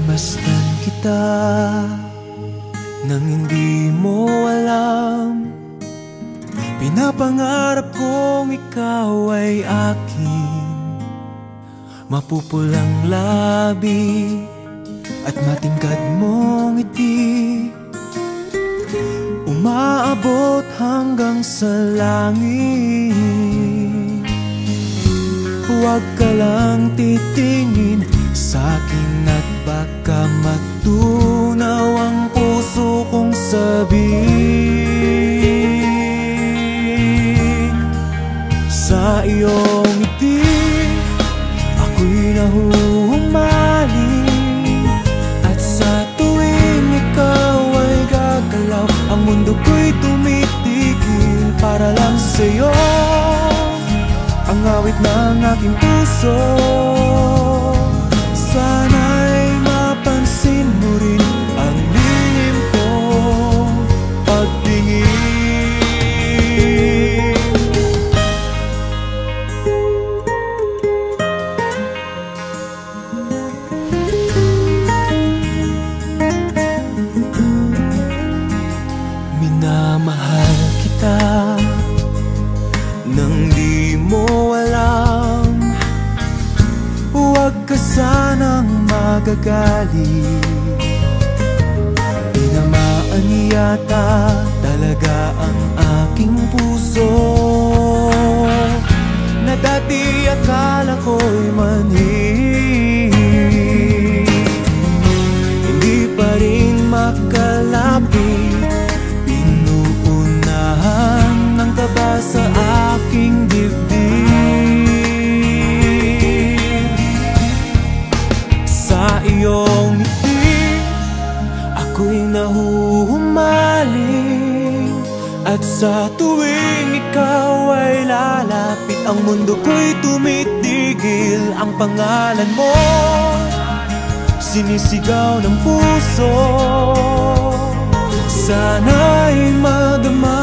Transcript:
Pinamasdan kita nang hindi mo alam. Pinapangarap kong ikaw ay akin. Mapupulang labi at matingkad mong ngiti, umaabot hanggang sa langit. Huwag ka lang titingin sa'kin at baka matunaw ang puso kong sabik. Sa iyong ngiti ako'y nahuhumaling, at sa tuwing ikaw ay gagalaw, ang mundo ko'y tumitigil para lang sa'yo. Ang awit ng aking puso, sana'y mapansin mo rin ang lihim kong pagtingin. Minamahal kita nang di mo alam. Huwag ka sanang magagalit, tinamaan yata talaga ang aking puso, na dati akala ko'y manhid. Hindi pa rin makalapit, pinuunahan ng kaba sa aking dibdib. Sa iyong ngiti ako'y nahuhumaling, at sa tuwing ikaw ay lalapit, ang mundo ko'y tumitigil. Ang pangalan mo sinisigaw ng puso, sana'y madama